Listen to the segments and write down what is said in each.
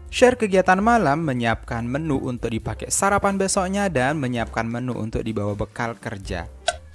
Share kegiatan malam, menyiapkan menu untuk dipakai sarapan besoknya, dan menyiapkan menu untuk dibawa bekal kerja.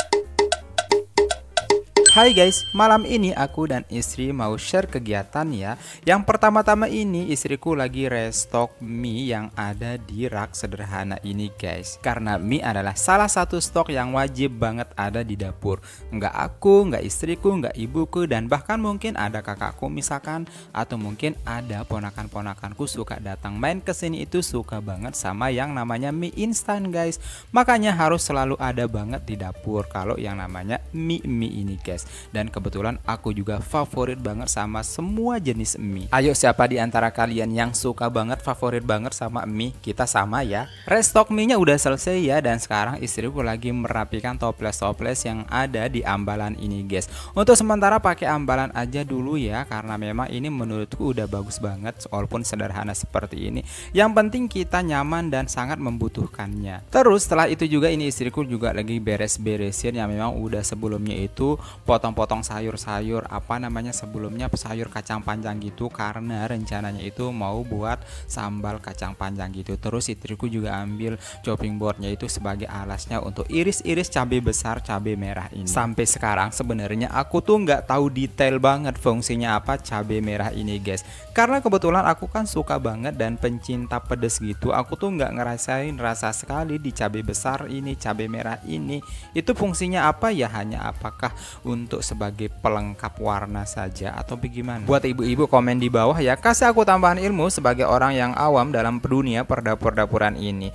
Hai guys, malam ini aku dan istri mau share kegiatan ya. Yang pertama-tama ini istriku lagi restock mie yang ada di rak sederhana ini guys. Karena mie adalah salah satu stok yang wajib banget ada di dapur. Nggak aku, nggak istriku, nggak ibuku, dan bahkan mungkin ada kakakku misalkan. Atau mungkin ada ponakan-ponakanku suka datang main ke sini itu suka banget sama yang namanya mie instan guys. Makanya harus selalu ada banget di dapur kalau yang namanya mie ini guys. Dan kebetulan aku juga favorit banget sama semua jenis mie. Ayo, siapa di antara kalian yang suka banget, favorit banget sama mie? Kita sama ya. Restock mie-nya udah selesai ya, dan sekarang istriku lagi merapikan toples-toples yang ada di ambalan ini guys. Untuk sementara pakai ambalan aja dulu ya, karena memang ini menurutku udah bagus banget walaupun sederhana seperti ini. Yang penting kita nyaman dan sangat membutuhkannya. Terus setelah itu juga ini istriku juga lagi beres-beresin yang memang udah sebelumnya itu potong-potong sayur-sayur sebelumnya sayur kacang panjang gitu, karena rencananya itu mau buat sambal kacang panjang gitu. Terus istriku juga ambil chopping boardnya itu sebagai alasnya untuk iris-iris cabai besar, cabai merah ini. Sampai sekarang sebenarnya aku tuh nggak tahu detail banget fungsinya apa cabai merah ini guys, karena kebetulan aku kan suka banget dan pencinta pedes gitu. Aku tuh nggak ngerasain rasa sekali di cabai besar ini, cabai merah ini. Itu fungsinya apa ya, hanya apakah untuk sebagai pelengkap warna saja atau bagaimana? Buat ibu-ibu komen di bawah ya, kasih aku tambahan ilmu sebagai orang yang awam dalam dunia perdapur-dapuran ini.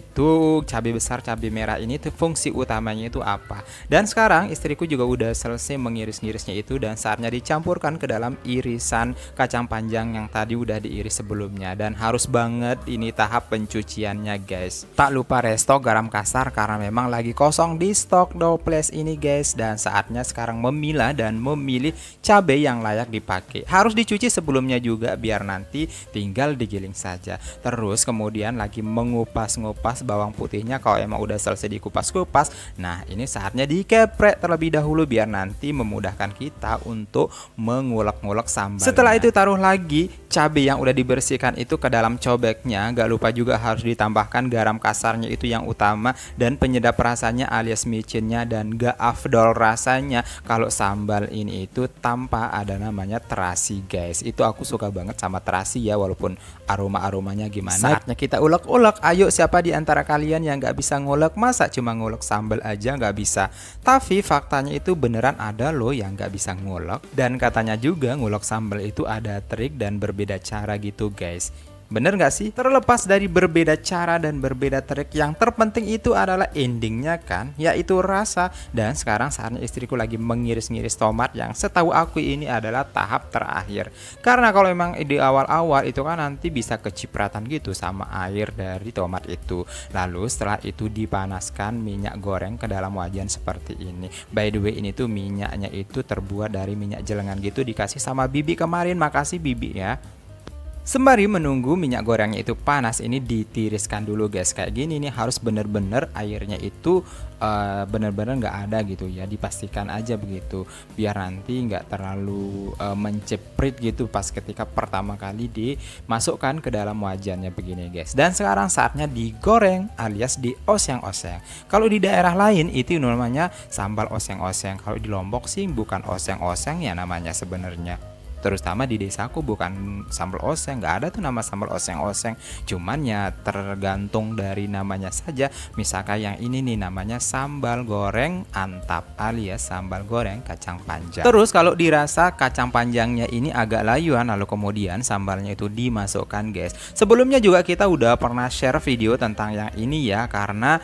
Itu cabai besar, cabai merah ini tuh fungsi utamanya itu apa? Dan sekarang istriku juga udah selesai mengiris-ngirisnya itu, dan saatnya dicampurkan ke dalam irisan kacang panjang yang tadi udah diiris sebelumnya. Dan harus banget ini tahap pencuciannya guys. Tak lupa restock garam kasar karena memang lagi kosong di stok toples ini guys. Dan saatnya sekarang memilah dan memilih cabai yang layak dipakai. Harus dicuci sebelumnya juga biar nanti tinggal digiling saja. Terus kemudian lagi mengupas-ngupas bawang putihnya. Kalau emang udah selesai dikupas-kupas, nah ini saatnya dikeprek terlebih dahulu biar nanti memudahkan kita untuk mengulek-ngulek sambal. Setelah itu taruh lagi cabai yang udah dibersihkan itu ke dalam cobeknya. Gak lupa juga harus ditambahkan garam kasarnya itu yang utama, dan penyedap rasanya alias micinnya. Dan gak afdol rasanya kalau sambal ini itu tanpa ada namanya terasi guys. Itu aku suka banget sama terasi ya, walaupun aroma-aromanya gimana. Saatnya kita ulek-ulek. Ayo, siapa di antara kalian yang gak bisa ngulek? Masa cuma ngulek sambal aja gak bisa? Tapi faktanya itu beneran ada loh yang gak bisa ngulek. Dan katanya juga ngulek sambal itu ada trik dan berbeda cara gitu guys. Bener gak sih? Terlepas dari berbeda cara dan berbeda trik, yang terpenting itu adalah endingnya kan, yaitu rasa. Dan sekarang saatnya istriku lagi mengiris-ngiris tomat yang setahu aku ini adalah tahap terakhir. Karena kalau memang di awal-awal itu kan nanti bisa kecipratan gitu sama air dari tomat itu. Lalu setelah itu dipanaskan minyak goreng ke dalam wajan seperti ini. By the way, ini tuh minyaknya itu terbuat dari minyak jelengan gitu, dikasih sama bibi kemarin. Makasih bibi ya. Sembari menunggu minyak gorengnya itu panas, ini ditiriskan dulu guys. Kayak gini nih, harus bener-bener airnya itu bener-bener nggak ada gitu ya, dipastikan aja begitu biar nanti nggak terlalu menceprit gitu pas ketika pertama kali dimasukkan ke dalam wajannya begini guys. Dan sekarang saatnya digoreng alias dioseng-oseng. Kalau di daerah lain itu namanya sambal oseng-oseng, kalau di Lombok sih bukan oseng-oseng ya namanya sebenarnya. Terutama di desaku bukan sambal oseng, nggak ada tuh nama sambal oseng-oseng. Cuman ya tergantung dari namanya saja. Misalkan yang ini nih namanya sambal goreng antap alias sambal goreng kacang panjang. Terus kalau dirasa kacang panjangnya ini agak layuan, lalu kemudian sambalnya itu dimasukkan guys. Sebelumnya juga kita udah pernah share video tentang yang ini ya, karena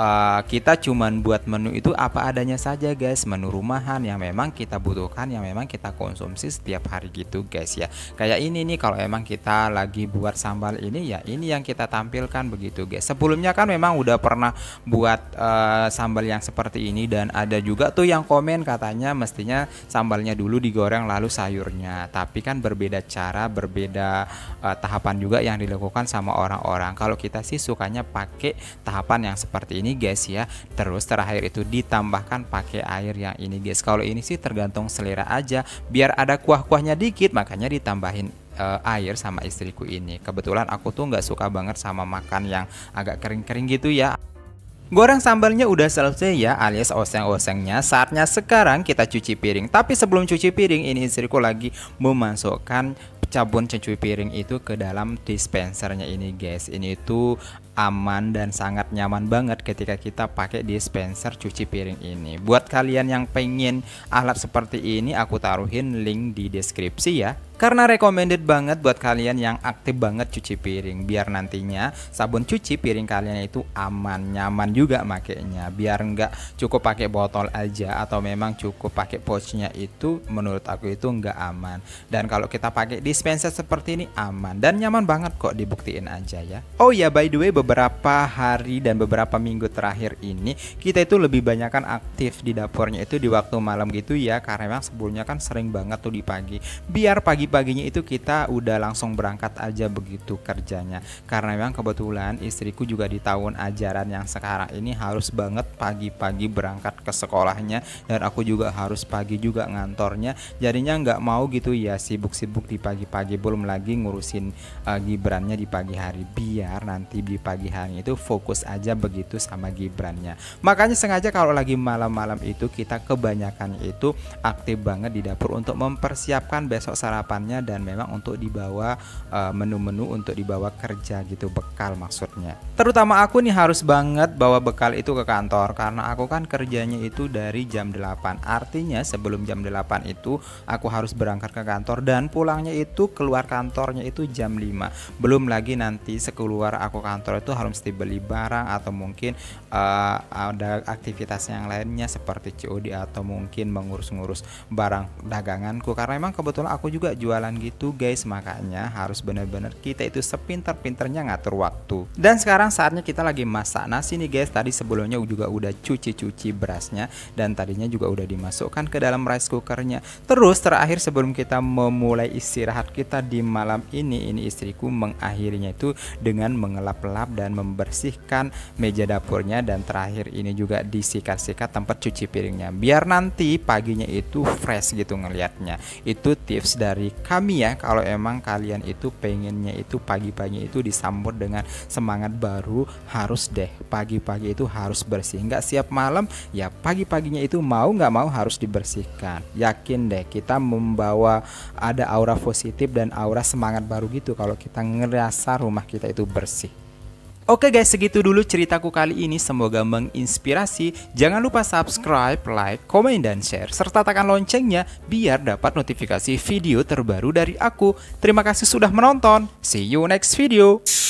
kita cuman buat menu itu apa adanya saja guys. Menu rumahan yang memang kita butuhkan, yang memang kita konsumsi setiap hari gitu guys ya. Kayak ini nih, kalau emang kita lagi buat sambal ini ya ini yang kita tampilkan begitu guys. Sebelumnya kan memang udah pernah buat sambal yang seperti ini, dan ada juga tuh yang komen katanya mestinya sambalnya dulu digoreng lalu sayurnya. Tapi kan berbeda cara, berbeda tahapan juga yang dilakukan sama orang-orang. Kalau kita sih sukanya pakai tahapan yang seperti ini guys ya. Terus terakhir itu ditambahkan pakai air yang ini guys. Kalau ini sih tergantung selera aja, biar ada kuah-kuahnya kotornya dikit, makanya ditambahin air sama istriku ini. Kebetulan aku tuh nggak suka banget sama makan yang agak kering-kering gitu ya. Goreng sambalnya udah selesai ya, alias oseng-osengnya. Saatnya sekarang kita cuci piring. Tapi sebelum cuci piring, ini istriku lagi memasukkan sabun cuci piring itu ke dalam dispensernya ini guys. Ini itu aman dan sangat nyaman banget ketika kita pakai dispenser cuci piring ini. Buat kalian yang pengen alat seperti ini, aku taruhin link di deskripsi ya. Karena recommended banget buat kalian yang aktif banget cuci piring, biar nantinya sabun cuci piring kalian itu aman, nyaman juga makainya. Biar nggak cukup pakai botol aja atau memang cukup pakai pouchnya, itu menurut aku itu nggak aman. Dan kalau kita pakai dispenser seperti ini aman dan nyaman banget kok, dibuktiin aja ya. Oh ya, by the way, beberapa hari dan beberapa minggu terakhir ini kita itu lebih banyak kan aktif di dapurnya itu di waktu malam gitu ya, karena memang sebelumnya kan sering banget tuh di pagi. Biar pagi-paginya itu kita udah langsung berangkat aja begitu kerjanya, karena memang kebetulan istriku juga di tahun ajaran yang sekarang ini harus banget pagi-pagi berangkat ke sekolahnya, dan aku juga harus pagi juga ngantornya. Jadinya nggak mau gitu ya sibuk-sibuk di pagi-pagi, belum lagi ngurusin Gibrannya di pagi hari, biar nanti di pagi hari itu fokus aja begitu sama Gibrannya. Makanya sengaja kalau lagi malam-malam itu kita kebanyakan itu aktif banget di dapur untuk mempersiapkan besok sarapannya, dan memang untuk dibawa menu-menu untuk dibawa kerja gitu, bekal maksudnya. Terutama aku nih harus banget bawa bekal itu ke kantor, karena aku kan kerjanya itu dari jam 8. Artinya sebelum jam 8 itu aku harus berangkat ke kantor, dan pulangnya itu keluar kantornya itu jam 5. Belum lagi nanti sekeluar aku kantor itu harus beli barang, atau mungkin ada aktivitas yang lainnya seperti COD atau mungkin mengurus-ngurus barang daganganku, karena memang kebetulan aku juga jualan gitu guys. Makanya harus bener-bener kita itu sepinter-pinternya ngatur waktu. Dan sekarang saatnya kita lagi masak nasi nih guys. Tadi sebelumnya juga udah cuci berasnya, dan tadinya juga udah dimasukkan ke dalam rice cookernya. Terus terakhir sebelum kita memulai istirahat kita di malam ini istriku mengakhirinya itu dengan mengelap-lap dan membersihkan meja dapurnya, dan terakhir ini juga disikat-sikat tempat cuci piringnya, biar nanti paginya itu fresh gitu ngelihatnya. Itu tips dari kami ya, kalau emang kalian itu pengennya itu pagi-pagi itu disambut dengan semangat baru, harus deh pagi-pagi itu harus bersih. Nggak siap malam ya, pagi-paginya itu mau nggak mau harus dibersihkan. Yakin deh kita membawa ada aura positif dan aura semangat baru gitu kalau kita ngerasa rumah kita itu bersih. Oke guys, segitu dulu ceritaku kali ini, semoga menginspirasi. Jangan lupa subscribe, like, komen, dan share, serta tekan loncengnya biar dapat notifikasi video terbaru dari aku. Terima kasih sudah menonton, see you next video.